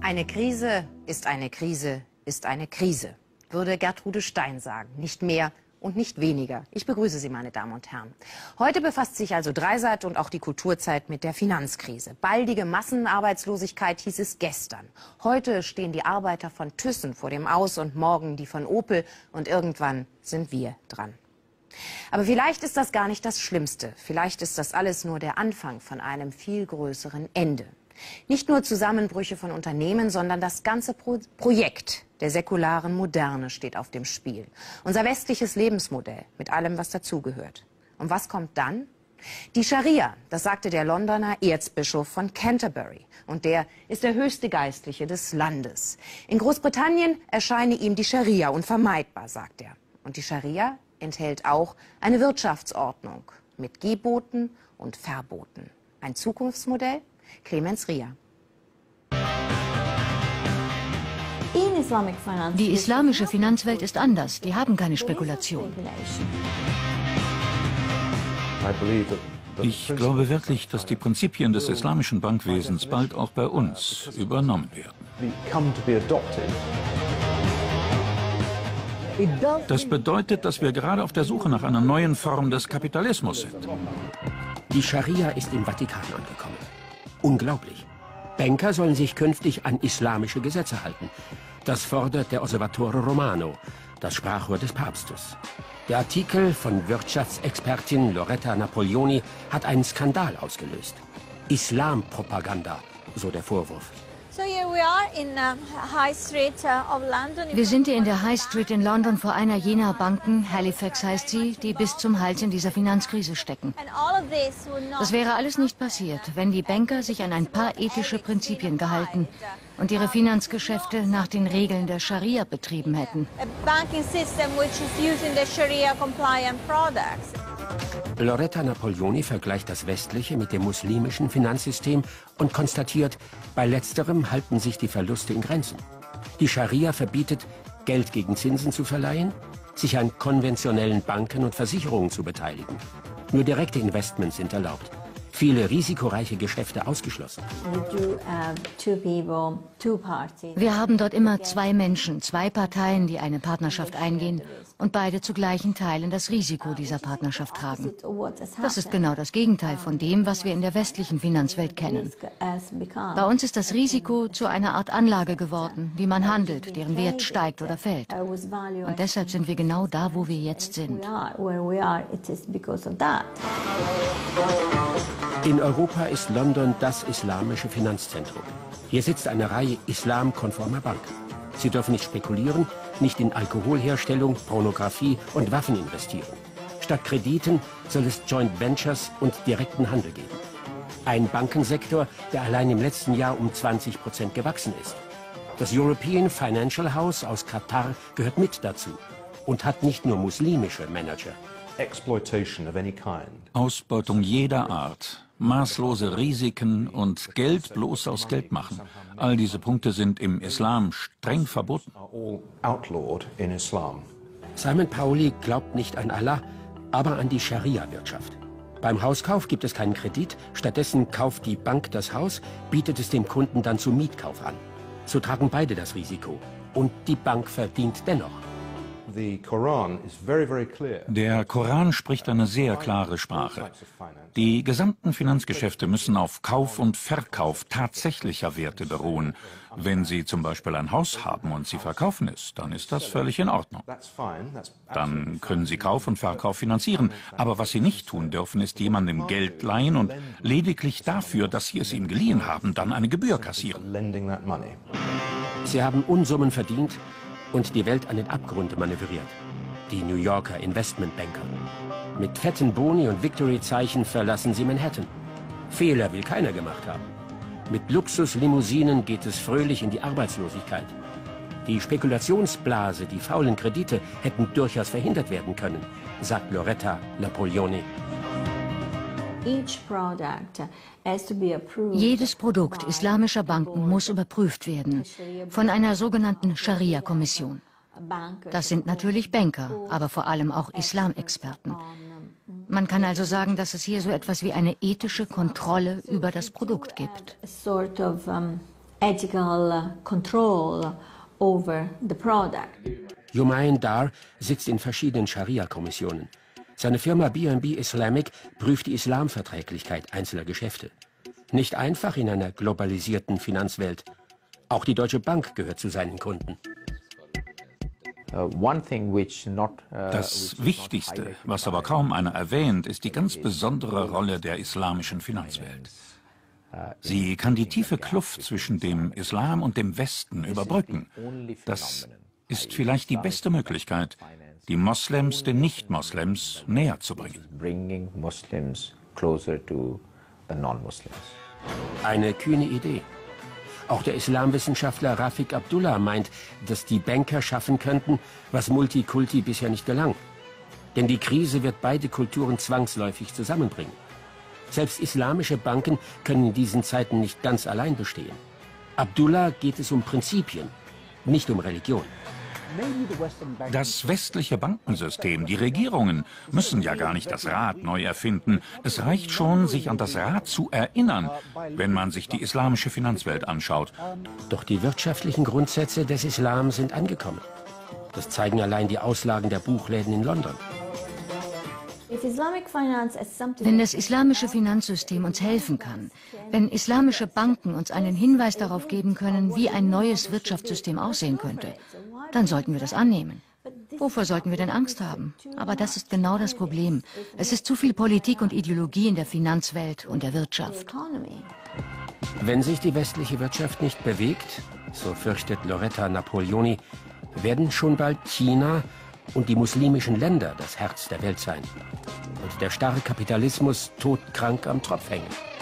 Eine Krise ist eine Krise ist eine Krise, würde Gertrude Stein sagen. Nicht mehr und nicht weniger. Ich begrüße Sie, meine Damen und Herren. Heute befasst sich also Dreisat und auch die Kulturzeit mit der Finanzkrise. Baldige Massenarbeitslosigkeit hieß es gestern. Heute stehen die Arbeiter von Thyssen vor dem Aus und morgen die von Opel und irgendwann sind wir dran. Aber vielleicht ist das gar nicht das Schlimmste. Vielleicht ist das alles nur der Anfang von einem viel größeren Ende. Nicht nur Zusammenbrüche von Unternehmen, sondern das ganze Projekt der säkularen Moderne steht auf dem Spiel. Unser westliches Lebensmodell mit allem, was dazugehört. Und was kommt dann? Die Scharia, das sagte der Londoner Erzbischof von Canterbury. Und der ist der höchste Geistliche des Landes. In Großbritannien erscheine ihm die Scharia unvermeidbar, sagt er. Und die Scharia enthält auch eine Wirtschaftsordnung mit Geboten und Verboten. Ein Zukunftsmodell? Clemens Ria. Die islamische Finanzwelt ist anders. Die haben keine Spekulation. Ich glaube wirklich, dass die Prinzipien des islamischen Bankwesens bald auch bei uns übernommen werden. Das bedeutet, dass wir gerade auf der Suche nach einer neuen Form des Kapitalismus sind. Die Scharia ist im Vatikan angekommen. Unglaublich. Banker sollen sich künftig an islamische Gesetze halten. Das fordert der Osservatore Romano, das Sprachrohr des Papstes. Der Artikel von Wirtschaftsexpertin Loretta Napoleoni hat einen Skandal ausgelöst. Islampropaganda, so der Vorwurf. Wir sind hier in der High Street in London vor einer jener Banken, Halifax heißt sie, die bis zum Hals in dieser Finanzkrise stecken. Das wäre alles nicht passiert, wenn die Banker sich an ein paar ethische Prinzipien gehalten und ihre Finanzgeschäfte nach den Regeln der Scharia betrieben hätten. Loretta Napoleoni vergleicht das westliche mit dem muslimischen Finanzsystem und konstatiert, bei letzterem halten sich die Verluste in Grenzen. Die Scharia verbietet, Geld gegen Zinsen zu verleihen, sich an konventionellen Banken und Versicherungen zu beteiligen. Nur direkte Investments sind erlaubt. Viele risikoreiche Geschäfte ausgeschlossen. Wir haben dort immer zwei Menschen, zwei Parteien, die eine Partnerschaft eingehen und beide zu gleichen Teilen das Risiko dieser Partnerschaft tragen. Das ist genau das Gegenteil von dem, was wir in der westlichen Finanzwelt kennen. Bei uns ist das Risiko zu einer Art Anlage geworden, die man handelt, deren Wert steigt oder fällt. Und deshalb sind wir genau da, wo wir jetzt sind. In Europa ist London das islamische Finanzzentrum. Hier sitzt eine Reihe islamkonformer Banken. Sie dürfen nicht spekulieren, nicht in Alkoholherstellung, Pornografie und Waffen investieren. Statt Krediten soll es Joint Ventures und direkten Handel geben. Ein Bankensektor, der allein im letzten Jahr um 20% gewachsen ist. Das European Financial House aus Katar gehört mit dazu und hat nicht nur muslimische Manager. Ausbeutung jeder Art, maßlose Risiken und Geld bloß aus Geld machen. All diese Punkte sind im Islam streng verboten. Simon Pauli glaubt nicht an Allah, aber an die Scharia-Wirtschaft. Beim Hauskauf gibt es keinen Kredit, stattdessen kauft die Bank das Haus, bietet es dem Kunden dann zum Mietkauf an. So tragen beide das Risiko. Und die Bank verdient dennoch. Der Koran spricht eine sehr klare Sprache. Die gesamten Finanzgeschäfte müssen auf Kauf und Verkauf tatsächlicher Werte beruhen. Wenn Sie zum Beispiel ein Haus haben und Sie verkaufen es, dann ist das völlig in Ordnung. Dann können Sie Kauf und Verkauf finanzieren. Aber was Sie nicht tun dürfen, ist jemandem Geld leihen und lediglich dafür, dass Sie es ihm geliehen haben, dann eine Gebühr kassieren. Sie haben Unsummen verdient und die Welt an den Abgrund manövriert. Die New Yorker Investmentbanker. Mit fetten Boni und Victory-Zeichen verlassen sie Manhattan. Fehler will keiner gemacht haben. Mit Luxuslimousinen geht es fröhlich in die Arbeitslosigkeit. Die Spekulationsblase, die faulen Kredite hätten durchaus verhindert werden können, sagt Loretta Napoleoni. Jedes Produkt islamischer Banken muss überprüft werden von einer sogenannten Scharia-Kommission. Das sind natürlich Banker, aber vor allem auch Islamexperten. Man kann also sagen, dass es hier so etwas wie eine ethische Kontrolle über das Produkt gibt. ethical control over the product. Jumain Dar sitzt in verschiedenen Scharia-Kommissionen. Seine Firma BNB Islamic prüft die Islamverträglichkeit einzelner Geschäfte. Nicht einfach in einer globalisierten Finanzwelt. Auch die Deutsche Bank gehört zu seinen Kunden. Das Wichtigste, was aber kaum einer erwähnt, ist die ganz besondere Rolle der islamischen Finanzwelt. Sie kann die tiefe Kluft zwischen dem Islam und dem Westen überbrücken. Das ist vielleicht die beste Möglichkeit, die Moslems den Nicht-Moslems näher zu bringen. Eine kühne Idee. Auch der Islamwissenschaftler Rafik Abdullah meint, dass die Banker schaffen könnten, was Multikulti bisher nicht gelang. Denn die Krise wird beide Kulturen zwangsläufig zusammenbringen. Selbst islamische Banken können in diesen Zeiten nicht ganz allein bestehen. Abdullah geht es um Prinzipien, nicht um Religion. Das westliche Bankensystem, die Regierungen müssen ja gar nicht das Rad neu erfinden. Es reicht schon, sich an das Rad zu erinnern, wenn man sich die islamische Finanzwelt anschaut. Doch die wirtschaftlichen Grundsätze des Islam sind angekommen. Das zeigen allein die Auslagen der Buchläden in London. Wenn das islamische Finanzsystem uns helfen kann, wenn islamische Banken uns einen Hinweis darauf geben können, wie ein neues Wirtschaftssystem aussehen könnte, dann sollten wir das annehmen. Wovor sollten wir denn Angst haben? Aber das ist genau das Problem. Es ist zu viel Politik und Ideologie in der Finanzwelt und der Wirtschaft. Wenn sich die westliche Wirtschaft nicht bewegt, so fürchtet Loretta Napoleoni, werden schon bald China und die muslimischen Länder das Herz der Welt sein. Und der starre Kapitalismus todkrank am Tropf hängen.